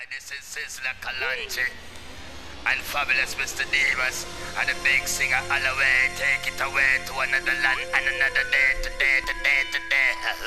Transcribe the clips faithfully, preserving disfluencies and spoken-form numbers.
This is Sizzla Kalonji and Fabulous Mister Davis and the big singer all away. Take it away to another land and another day, today, today, today.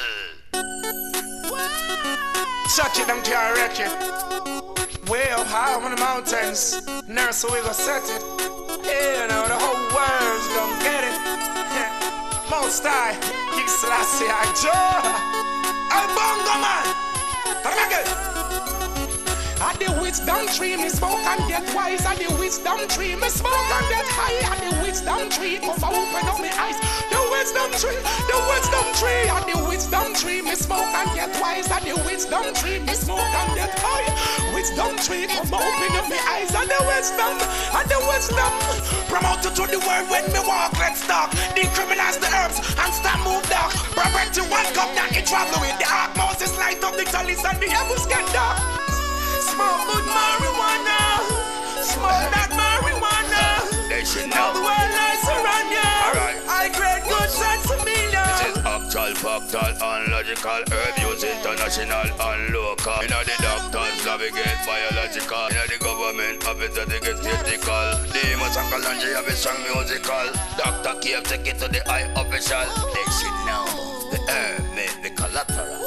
Chuck it down to your record. Way up high on the mountains. Nurse, so we gon' set it. Yeah, now the whole world's gon' get it. Yeah. Most high, King Selassie, I Joe. I'm Bongo Man. Come again. At the wisdom tree, me smoke and get wise. At the wisdom tree, me smoke and get high. At the wisdom tree, come open up my eyes. The wisdom tree, the wisdom tree. At the wisdom tree, me smoke and get wise. At the wisdom tree, me smoke and get high. Wisdom tree, come open up my eyes. At the wisdom, at the wisdom. Promoted to the world when me walk, let's talk. Decriminalize the herbs and stop move dark. Prepare to one cup, now it travel with the ark. Moses light up the chalice and the heavens get dark. Smoke good marijuana, smoke that marijuana. They should know. The world lies around you. Alright. I create good sense of me now. This is actual, factual, unlogical, herb use international and local. You know the doctors navigate biological. You know the government officer they get theatrical. Demons and Kalonji have a strong musical. Doctor Cave take it to the eye official. They should know the herb made the collateral.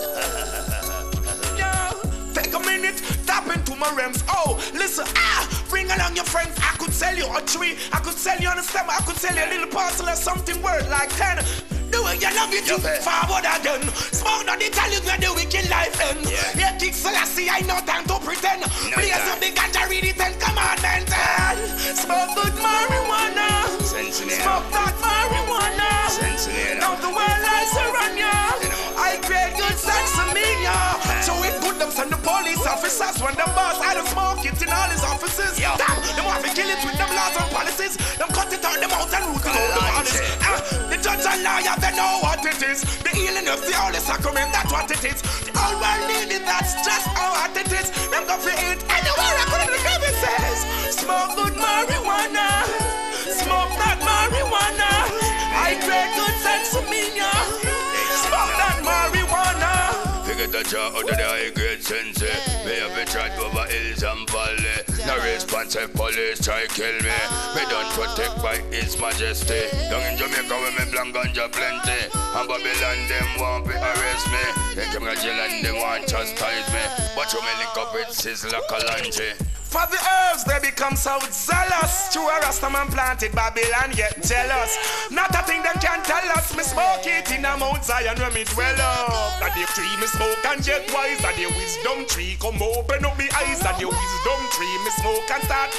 Take a minute, tap into my realms. Oh, listen, ah, bring along your friends. I could sell you a tree, I could sell you on a stem, I could sell you a little parcel or something worth like ten. Do it, you love it, you forward again. Smoke not the tell you where the wicked life end. Yeah, King Selassie, I no time to pretend. No Please some big ganja, read the Ten Commandments. Smoke good marijuana. Sensitive. Smoke that marijuana. Sensitive. Now the world lies around ya. I create good sex for me, yeah. So it good them send the police officers when the boss I don't smoke it in all his offices. Yeah. Damn, them want to kill it with them laws and policies. Them cut it out them out and root it out the honest. Ah, the judge and lawyer they know what it is. The healing of the holy sacrament, that's what it is. The whole world need it, that's just how hot it is. Them go for it anywhere I could in the crevices. Smoke good marijuana. Smoke that marijuana. I create good sex for me, yeah. Smoke that marijuana. Figure the jaw out of the high grade sense. Me have a chat over hills and valley. No response if police try kill me. Me don't protect by his majesty. Down in Jamaica where me blank ganja plenty. And Babylon them want to arrest me. They come to jail and they want to chastise me. But you me link up with Sizzla Kalonji. For the herbs, they become so zealous. To a Rastaman planted Babylon get jealous. Not a thing them can tell us. Me smoke it in a Mount Zion where me dwell up. That the tree me smoke and get wise. That the wisdom tree come open up me eyes. That the wisdom tree me smoke and start.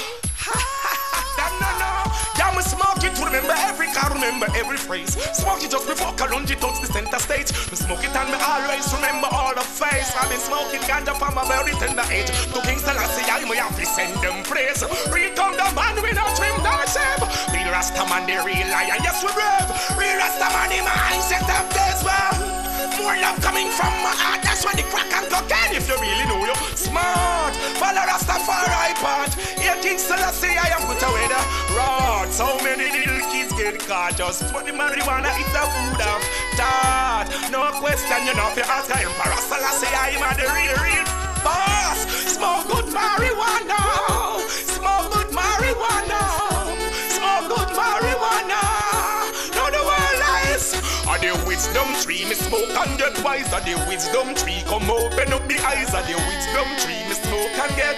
Damn no no. Yeah, me smoke it to remember every car, remember every phrase. Smoke it just before Kalonji touch the center stage. Me smoke it and me always remember all the face. I've been smoking ganja from a very tender age. To King Selassie, I may have to send them praise. Real come the man with no trim, no shame. Real Rastaman, the real lion, yes we brave. Real Rastaman, the mindset of this world. More love coming from my heart, that's when the crack and cocaine. If you really know you smart, follow Rastafari part. Here King Selassie, I am put away the rod. So many little kids get caught. Just put the marijuana, it's the food of thought. No question, you know, if you ask I am Emperor Selassie, I am the real, real boss. Smoke good marijuana. Smoke good marijuana. Smoke good marijuana. Now the world lies. Are the wisdom tree, me smoke and get wise. Are the wisdom tree, come open up me eyes. Are the wisdom tree, me smoke and get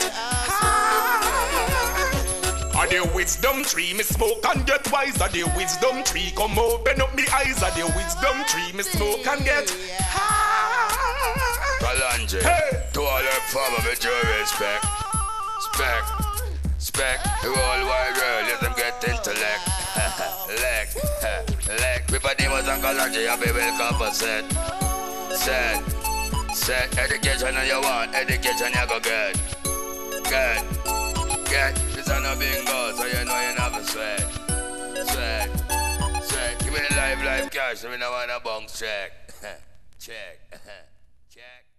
high. Are the wisdom tree, me smoke and get wise. Are the wisdom tree, come open up me eyes. Are the wisdom tree, me smoke and get high. Kalonji, hey. To all our farmers with your respect. Spec, spec, the whole wide world, let them get intellect. Leg, leg. Everybody was on Kalonji, I be welcome for set. Set, set. Education you want, education you go get. Get, get. This is no bingo, so you know you never sweat. Sweat, sweat. Give me the live, live cash, so we don't want a bounce check. Check, check.